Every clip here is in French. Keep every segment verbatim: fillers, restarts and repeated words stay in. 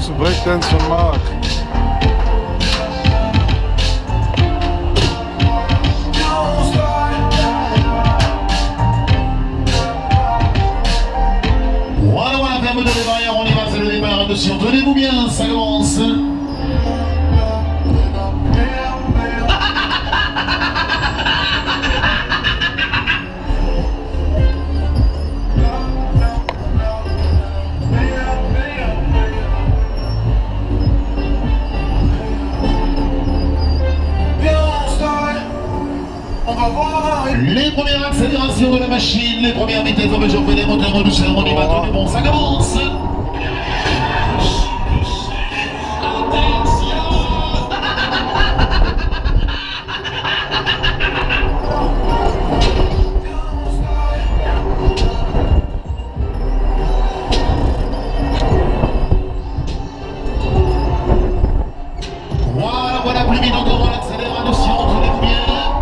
zu Breakdance von Marc. Voilà, voilà, ferme de démarrer, on y va, c'est le départ. Attention, tenez-vous bien, ça commence. Les premières accélérations de la machine, les premières vitesses au mesure des moteurs en douceur, on y va, tout est bon, ça commence. Voilà, voilà, plus vite encore, on accélère, attention, tenez-vous bien.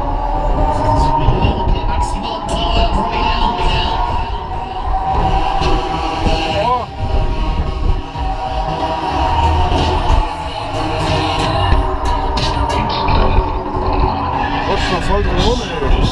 Voll drin rum, ey.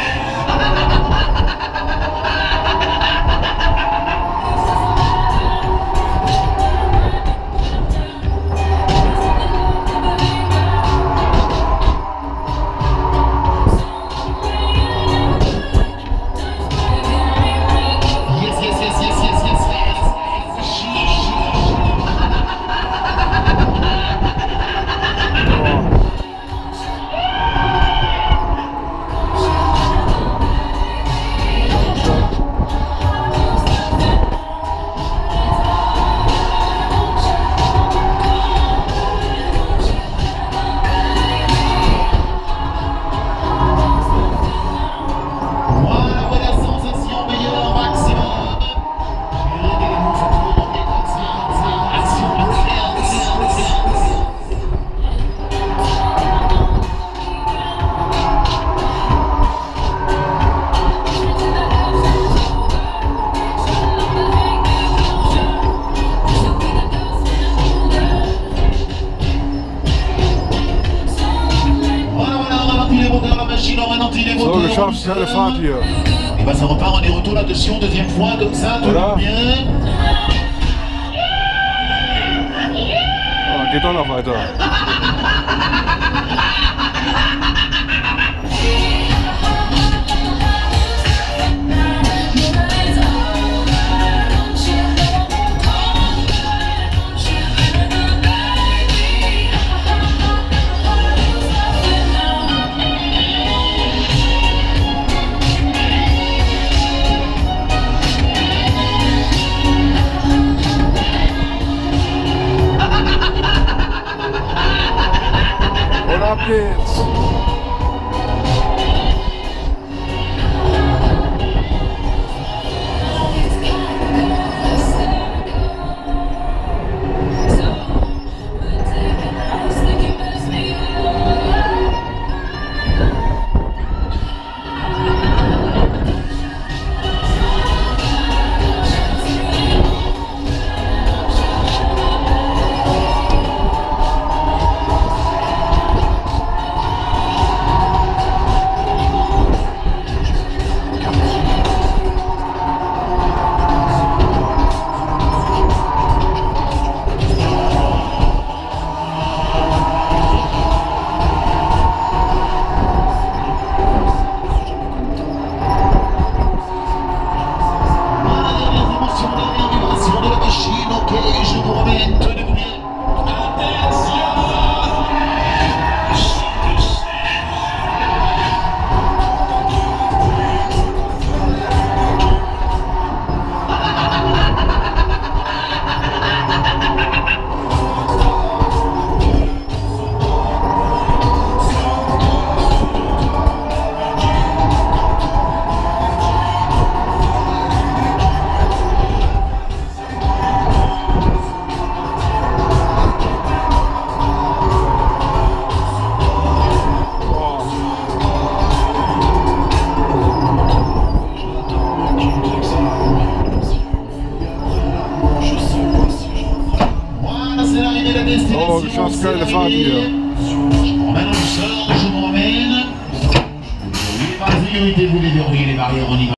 So, geschafft, keine Fahrt hier. Et bah ça repart, on est retour là-dessus, deuxième fois, comme ça, tout voilà. va bien. Ah, geht doch noch weiter. Und ab geht's! Oh, geschafft, geile Fahrt hier. Je vous ramène en douceur, je vous ramène. Oui, vas-y, évitez-vous les verrouiller les barrières, on y va.